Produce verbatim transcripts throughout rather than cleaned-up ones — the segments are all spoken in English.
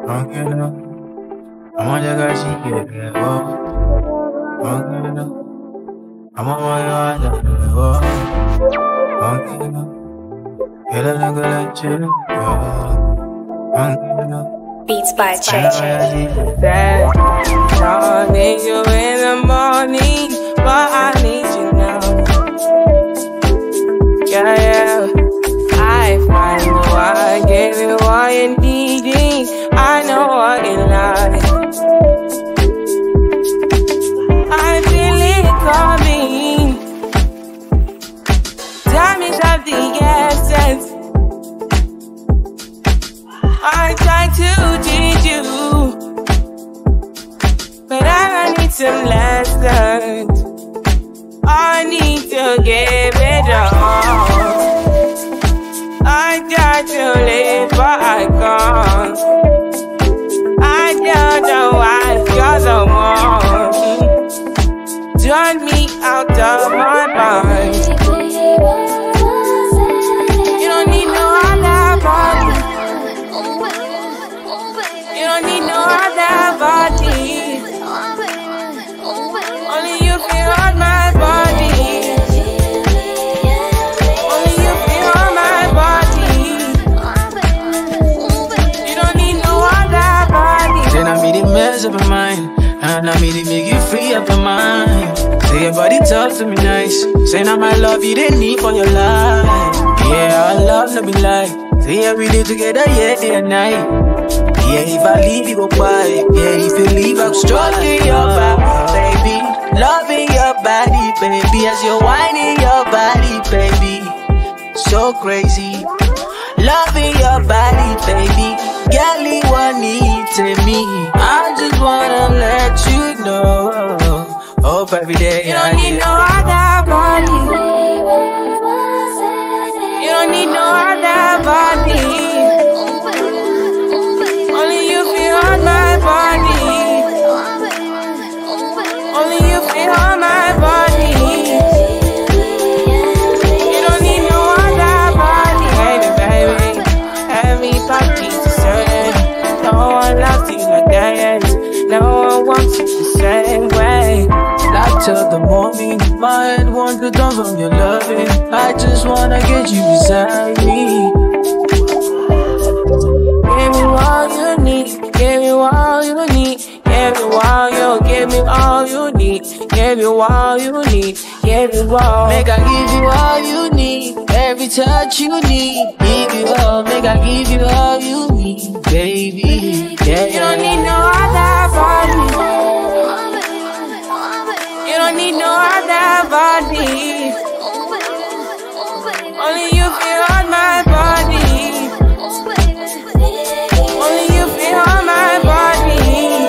Okay, no. I'm on the guy, she get it. Okay, no. I'm on my yard, okay, no. Get a nigga like you. Okay, no. Beats by Che. I need you in the morning, but I need you now. Yeah, yeah. I find you, I give you all you need. I know what you like. I feel it coming. Time is of the essence. I try to teach you, but I need some lessons. I need to give it all. I try to live, but I can't. I don't know why you're the one. Turn me out of my mind. You don't need no other body. You don't need no other body. Only you feel on my body. Only you feel on my body. You don't need no other body. Then I made it mess up my mind, and I made it make you free up your mind. Say your body talk to me nice. Say now my love you didn't need for your life. Yeah, I love no be lie. Say every day together, yeah, day and night. Yeah, if I leave, you go by. Yeah, if you leave, I'm stroking your body, baby. Loving your body, baby. As you're whining your body, baby. So crazy. Loving your body, baby. Girl, you want it to me. I just wanna let you know. Hope every day you don't need no other body. You don't need no other body. Only you feel on my body. Only you feel on my body. You don't need no other body. Baby, baby, everybody to say. No one loves you like that. No one wants you the same way. Like till the morning, my head wants to dump from your loving. I just wanna get you beside me. Give me all you need, give me all you need, give me all you, give me all you need, give me all you need, give me all. Make I give you all you need, every touch you need. Give you all, make I give you all you need, baby. Yeah, you don't need no other body. You don't need no other body. Only you feel on my body. Only you feel on my body.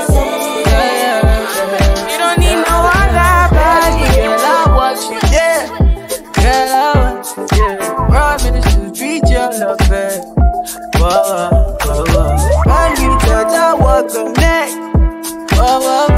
You don't need no other body. Girl, I want you, yeah. Girl, I want you, yeah. Promise to treat your love back. Whoa, whoa, whoa. When you touch, I walk the neck. Whoa, whoa.